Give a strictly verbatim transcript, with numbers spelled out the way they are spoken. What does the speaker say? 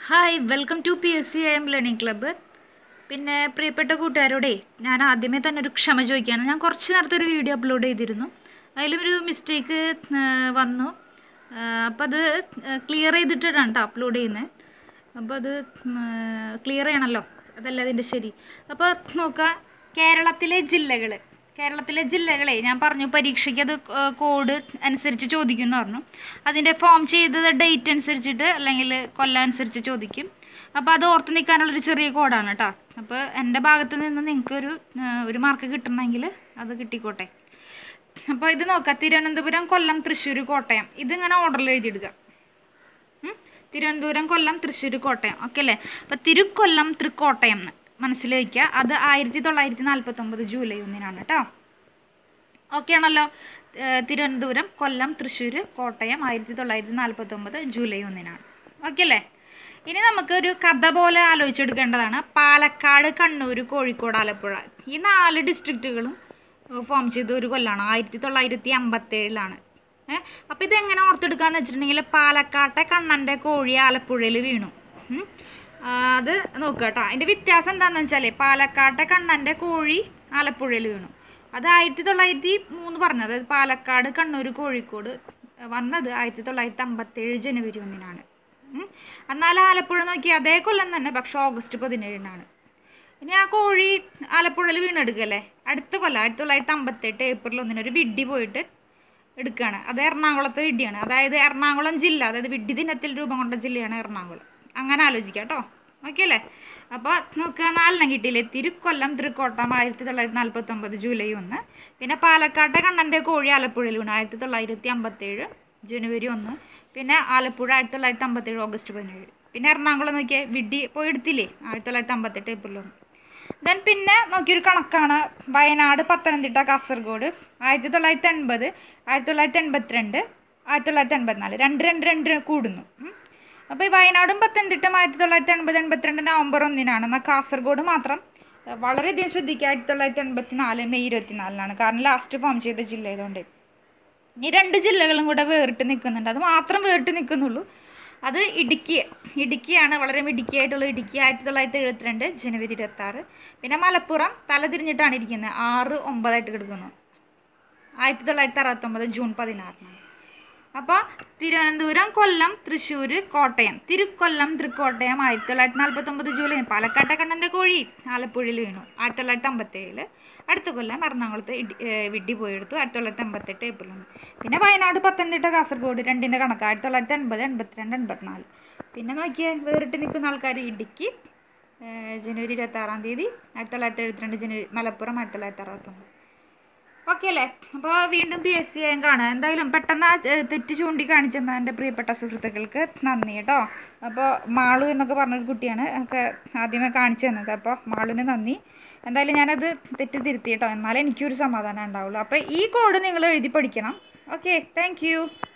Hi welcome to P S C I M learning club. പിന്നെ പ്രിയപ്പെട്ട കൂട്ടുകാരോടെ ഞാൻ ആദ്യമേ തന്നെ ഒരു ക്ഷമ ചോദിക്കുകയാണ്. ഞാൻ കുറച്ച് നേരത്തെ ഒരു വീഡിയോ അപ്ലോഡ് ചെയ്തിരുന്നു, അതിലൊരു മിസ്റ്റേക്ക് വന്നു. അപ്പോൾ അത് ക്ലിയർ ചെയ്തിട്ടാണ് കേട്ടോ അപ്ലോഡ് ചെയ്യുന്നത്. അപ്പോൾ അത് ക്ലിയർ ചെയ്യണമല്ലോ, അതല്ല അതിൻ്റെ ശരി. അപ്പോൾ നോക്കാം, കേരളത്തിലെ ജില്ലകൾ കേരളത്തിലെ ജില്ലകളെ ഞാൻ പറഞ്ഞു പരീക്ഷയ്ക്ക് അത് കോഡ് അനുസരിച്ച് ചോദിക്കുമെന്ന് പറഞ്ഞു. അതിൻ്റെ ഫോം ചെയ്തത് ഡേറ്റ് അനുസരിച്ചിട്ട് അല്ലെങ്കിൽ കൊല്ലം അനുസരിച്ച് ചോദിക്കും. അപ്പോൾ അത് ഓർത്ത് നിൽക്കാനുള്ളൊരു ചെറിയ കോഡാണ് കേട്ടോ. അപ്പോൾ എൻ്റെ ഭാഗത്ത് നിന്ന് നിങ്ങൾക്കൊരു ഒരു മാർക്ക് കിട്ടണമെങ്കിൽ അത് കിട്ടിക്കോട്ടെ. അപ്പോൾ ഇത് നോക്കാം, തിരുവനന്തപുരം, കൊല്ലം, തൃശ്ശൂർ, കോട്ടയം. ഇതിങ്ങനെ ഓർഡറിൽ എഴുതിയിടുക. തിരുവനന്തപുരം, കൊല്ലം, തൃശ്ശൂർ, കോട്ടയം. ഓക്കെ അല്ലേ? അപ്പോൾ തിരുക്കൊല്ലം തൃക്കോട്ടയം എന്ന് മനസ്സിൽ വയ്ക്കുക. അത് ആയിരത്തി തൊള്ളായിരത്തി നാൽപ്പത്തൊമ്പത് ജൂലൈ ഒന്നിനാണ് കേട്ടോ. ഓക്കെ ആണല്ലോ? തിരുവനന്തപുരം, കൊല്ലം, തൃശ്ശൂർ, കോട്ടയം ആയിരത്തി തൊള്ളായിരത്തി നാൽപ്പത്തൊമ്പത് ജൂലൈ ഒന്നിനാണ്. ഓക്കെ അല്ലേ? ഇനി നമുക്കൊരു കഥ പോലെ ആലോചിച്ചെടുക്കേണ്ടതാണ്. പാലക്കാട്, കണ്ണൂർ, കോഴിക്കോട്, ആലപ്പുഴ ഈ നാല് ഡിസ്ട്രിക്റ്റുകളും ഫോം ചെയ്ത ഒരു കൊല്ലമാണ് ആയിരത്തി തൊള്ളായിരത്തി അമ്പത്തേഴിലാണ്. ഏഹ് അപ്പോൾ ഇതെങ്ങനെ ഓർത്തെടുക്കാന്ന് വെച്ചിട്ടുണ്ടെങ്കിൽ, പാലക്കാട്ടെ കണ്ണൻ്റെ കോഴി ആലപ്പുഴയിൽ വീണു. അത് നോക്കുക കേട്ടോ. അതിൻ്റെ വ്യത്യാസം എന്താണെന്ന് വെച്ചാൽ, പാലക്കാട്ടെ കണ്ണൻ്റെ കോഴി ആലപ്പുഴയിൽ വീണു. അത് ആയിരത്തി തൊള്ളായിരത്തി മൂന്ന് പറഞ്ഞത്, അതായത് പാലക്കാട്, കണ്ണൂർ, കോഴിക്കോട് വന്നത് ആയിരത്തി തൊള്ളായിരത്തി അമ്പത്തേഴ് ജനുവരി ഒന്നിനാണ്. എന്നാൽ ആലപ്പുഴ നോക്കി അതേ കൊല്ലം തന്നെ, പക്ഷെ ഓഗസ്റ്റ് പതിനേഴിനാണ്. ഇനി ആ കോഴി ആലപ്പുഴയിൽ വീണെടുക്കല്ലേ, അടുത്ത കൊല്ലം ആയിരത്തി തൊള്ളായിരത്തി അമ്പത്തെട്ട് ഏപ്രിൽ ഒന്നിനൊരു വിഡ്ഢി പോയിട്ട് എടുക്കുകയാണ്. അത് എറണാകുളത്തെ വിഡ്ഢിയാണ്. അതായത് എറണാകുളം ജില്ല, അതായത് വിഡ്ഢി ദിനത്തിൽ രൂപം കൊണ്ട ജില്ലയാണ് എറണാകുളം. അങ്ങനെ ആലോചിക്കാം കേട്ടോ. ഓക്കെ അല്ലേ? അപ്പോൾ നോക്കുക, നാലെണ്ണം കിട്ടിയില്ലേ? തിരുക്കൊല്ലം തൃക്കോട്ടം ആയിരത്തി തൊള്ളായിരത്തി നാൽപ്പത്തൊമ്പത് ജൂലൈ ഒന്ന്. പിന്നെ പാലക്കാട്ടെ കണ്ണൻ്റെ കോഴി ആലപ്പുഴയിൽ വീണു ആയിരത്തി തൊള്ളായിരത്തി അമ്പത്തേഴ് ജനുവരി ഒന്ന്. പിന്നെ ആലപ്പുഴ ആയിരത്തി തൊള്ളായിരത്തി അമ്പത്തേഴ് ഓഗസ്റ്റ് പതിനേഴ്. പിന്നെ എറണാകുളം നോക്കിയാൽ വിഡ്ഢി പോയി എടുത്തില്ലേ, ആയിരത്തി തൊള്ളായിരത്തി അമ്പത്തെട്ട് ഏപ്രിൽ ഒന്ന്. ദെൻ പിന്നെ നോക്കിയൊരു കണക്കാണ്, വയനാട്, പത്തനംതിട്ട, കാസർഗോഡ് ആയിരത്തി തൊള്ളായിരത്തി എൺപത് ആയിരത്തി തൊള്ളായിരത്തി എൺപത്തിരണ്ട് ആയിരത്തി തൊള്ളായിരത്തി എൺപത്തിനാല് രണ്ട് രണ്ട് രണ്ട് കൂടുന്നു. അപ്പോൾ ഈ വയനാടും പത്തനംതിട്ടയും ആയിരത്തി തൊള്ളായിരത്തി എൺപത് എൺപത്തിരണ്ട് നവംബർ ഒന്നിനാണ്. എന്നാൽ കാസർഗോഡ് മാത്രം വളരെയധികം ശ്രദ്ധിക്കുക, ആയിരത്തി തൊള്ളായിരത്തി എൺപത്തി നാല് മെയ് ഇരുപത്തിനാലിനാണ്. കാരണം ലാസ്റ്റ് ഫോം ചെയ്ത ജില്ല ആയതുകൊണ്ട്. ഈ രണ്ട് ജില്ലകളും കൂടെ വേറിട്ട് നിൽക്കുന്നുണ്ട്, അത് മാത്രം വേറിട്ട് നിൽക്കുന്നുള്ളൂ. അത് ഇടുക്കി ഇടുക്കിയാണ്, വളരെ ഇടുക്കിയായിട്ടുള്ള ഇടുക്കി ആയിരത്തി തൊള്ളായിരത്തി എഴുപത്തിരണ്ട് ജനുവരി ഇരുപത്തി ആറ്. പിന്നെ മലപ്പുറം തലതിരിഞ്ഞിട്ടാണ് ഇരിക്കുന്നത്, ആറ് ഒമ്പതായിട്ട് കിടക്കുന്നു, ആയിരത്തി തൊള്ളായിരത്തി അറുപത്തൊമ്പത് ജൂൺ പതിനാറിനാണ്. അപ്പോൾ തിരുവനന്തപുരം, കൊല്ലം, തൃശ്ശൂർ, കോട്ടയം. തിരുക്കൊല്ലം തൃക്കോട്ടയം ആയിരത്തി തൊള്ളായിരത്തി നാൽപ്പത്തൊമ്പത് ജൂലൈ. പാലക്കാട്ടെ കണ്ണൻ്റെ കോഴി ആലപ്പുഴയിൽ വീണു ആയിരത്തി തൊള്ളായിരത്തി അമ്പത്തേഴില്. അടുത്ത കൊല്ലം എറണാകുളത്ത് വിഡ്ഢി പോയെടുത്തു ആയിരത്തി തൊള്ളായിരത്തി അമ്പത്തെട്ട് ഏപ്രിൽ ഒന്ന്. പിന്നെ വയനാട്, പത്തനംതിട്ട, കാസർഗോഡ് രണ്ടിൻ്റെ കണക്ക് ആയിരത്തി തൊള്ളായിരത്തി എൺപത് എൺപത്തിരണ്ട് എൺപത്തിനാല്. പിന്നെ നോക്കിയാൽ വേറിട്ട് നിൽക്കുന്ന ആൾക്കാർ ഇടുക്കി ജനുവരി ഇരുപത്തി ആറാം തീയതി ആയിരത്തി തൊള്ളായിരത്തി എഴുപത്തിരണ്ട് ജനുവരി. മലപ്പുറം ആയിരത്തി തൊള്ളായിരത്തി അറുപത്തൊമ്പത്. ഓക്കെ അല്ലേ? അപ്പോൾ വീണ്ടും പി എസ് സി ആയും കാണാം. എന്തായാലും പെട്ടെന്ന് തെറ്റ് ചൂണ്ടിക്കാണിച്ചെന്നാൽ എൻ്റെ പ്രിയപ്പെട്ട സുഹൃത്തുക്കൾക്ക് നന്ദി കേട്ടോ. അപ്പോൾ മാളു എന്നൊക്കെ പറഞ്ഞൊരു കുട്ടിയാണ് ഒക്കെ ആദ്യമേ കാണിച്ചു തന്നത്. അപ്പോൾ മാളുവിന് നന്ദി. എന്തായാലും ഞാനത് തെറ്റ് തിരുത്തി കേട്ടോ, എന്നാലേ എനിക്കൊരു സമാധാനം ഉണ്ടാവുള്ളൂ. അപ്പോൾ ഈ കോഡ് നിങ്ങൾ എഴുതി പഠിക്കണം. Okay, thank U.